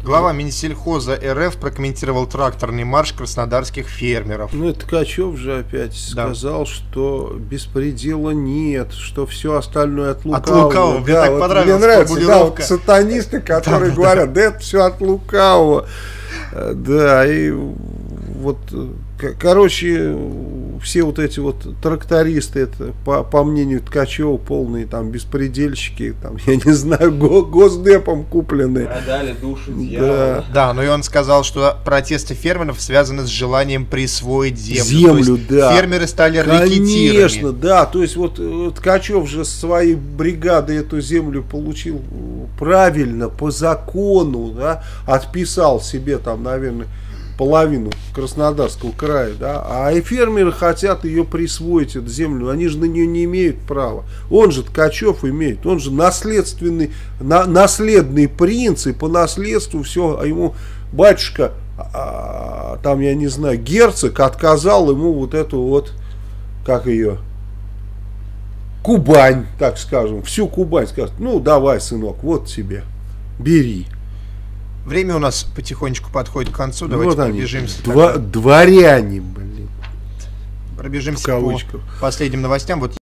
Глава Минсельхоза РФ прокомментировал тракторный марш краснодарских фермеров. Ну, это Ткачев же опять сказал, что беспредела нет, что все остальное от лукавого. От лукавого, мне так понравилась мне нравится, формулировка. вот сатанисты, которые говорят, да это все от лукавого. Да, и вот, короче, все вот эти вот трактористы, это, по мнению Ткачева, полные там беспредельщики, там, я не знаю, Госдепом купленные. Продали душу дьявола. Да, но и он сказал, что протесты фермеров связаны с желанием присвоить землю. Землю, да. Фермеры стали рэкетирами. Конечно, да, то есть вот Ткачев же со своей бригады эту землю получил правильно, по закону, да, отписал себе там, наверное, половину Краснодарского края, да, а и фермеры хотят ее присвоить, эту землю, они же на нее не имеют права. Он же, Ткачев, имеет, он же наследственный, наследный принц, и по наследству все, а ему батюшка, там, я не знаю, герцог отказал ему вот эту вот, как ее, Кубань, так скажем, всю Кубань, скажет, ну давай, сынок, вот тебе, бери. Время у нас потихонечку подходит к концу. Давайте вот пробежимся. Дворяне, блин. Пробежимся по последним новостям. Вот